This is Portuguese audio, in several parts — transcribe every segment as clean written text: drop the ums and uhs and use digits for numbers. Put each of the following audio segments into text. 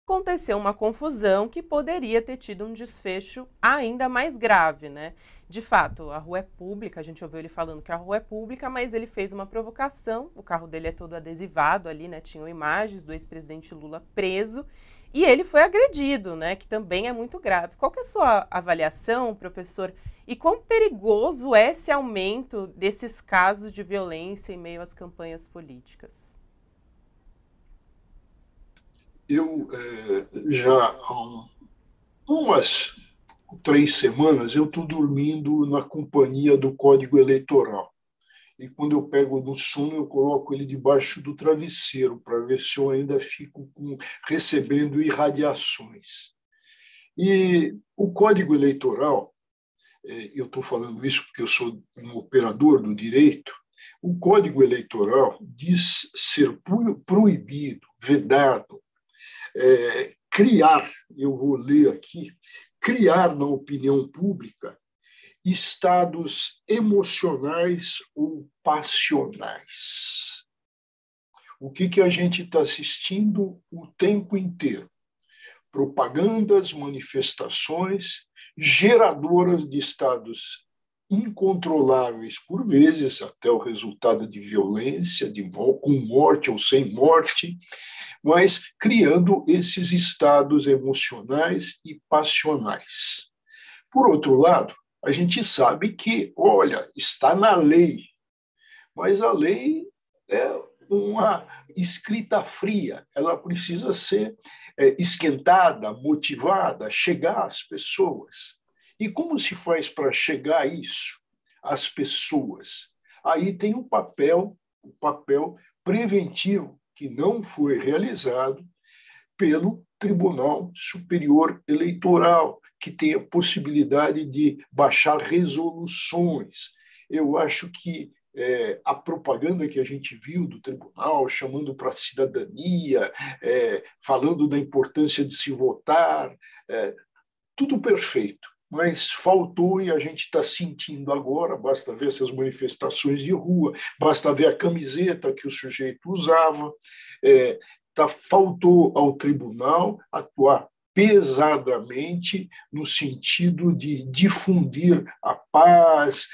aconteceu uma confusão que poderia ter tido um desfecho ainda mais grave, né? De fato, a rua é pública, a gente ouviu ele falando que a rua é pública, mas ele fez uma provocação, o carro dele é todo adesivado ali, né? Tinham imagens do ex-presidente Lula preso e ele foi agredido, né? Que também é muito grave. Qual que é a sua avaliação, professor? E quão perigoso é esse aumento desses casos de violência em meio às campanhas políticas? Eu já há umas 3 semanas eu estou dormindo na companhia do Código Eleitoral. E quando eu pego no sono, eu coloco ele debaixo do travesseiro para ver se eu ainda fico recebendo irradiações. E o Código Eleitoral, eu estou falando isso porque eu sou um operador do direito, o Código Eleitoral diz ser proibido, vedado, criar, eu vou ler aqui, criar na opinião pública estados emocionais ou passionais. O que a gente está assistindo o tempo inteiro? Propagandas, manifestações geradoras de estados incontroláveis por vezes, até o resultado de violência, com morte ou sem morte, mas criando esses estados emocionais e passionais. Por outro lado, a gente sabe que, olha, está na lei, mas a lei é uma escrita fria, ela precisa ser esquentada, motivada, chegar às pessoas. E como se faz para chegar a isso, às pessoas? Aí tem o papel preventivo, que não foi realizado pelo Tribunal Superior Eleitoral, que tem a possibilidade de baixar resoluções. Eu acho que a propaganda que a gente viu do tribunal, chamando para a cidadania, falando da importância de se votar, tudo perfeito. Mas faltou e a gente está sentindo agora, basta ver essas manifestações de rua, basta ver a camiseta que o sujeito usava, faltou ao tribunal atuar pesadamente no sentido de difundir a paz,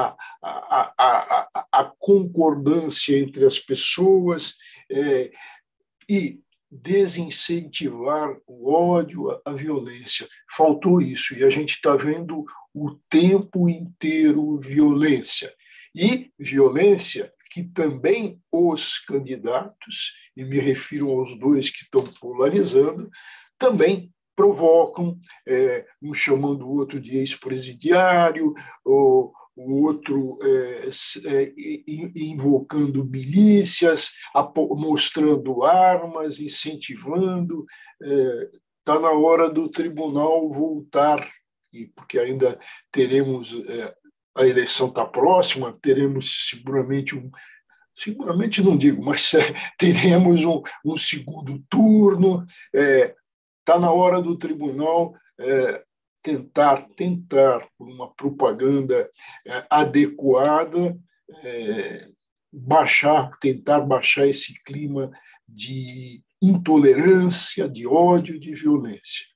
a concordância entre as pessoas e desincentivar o ódio, a violência. Faltou isso e a gente está vendo o tempo inteiro violência. E violência que também os candidatos, e me refiro aos dois que estão polarizando, também provocam, um chamando o outro de ex-presidiário, o outro invocando milícias, mostrando armas, incentivando. Está na hora do tribunal voltar, porque ainda teremos, a eleição está próxima, teremos seguramente não digo, mas teremos um segundo turno. Está na hora do tribunal tentar por uma propaganda adequada, tentar baixar esse clima de intolerância, de ódio, de violência.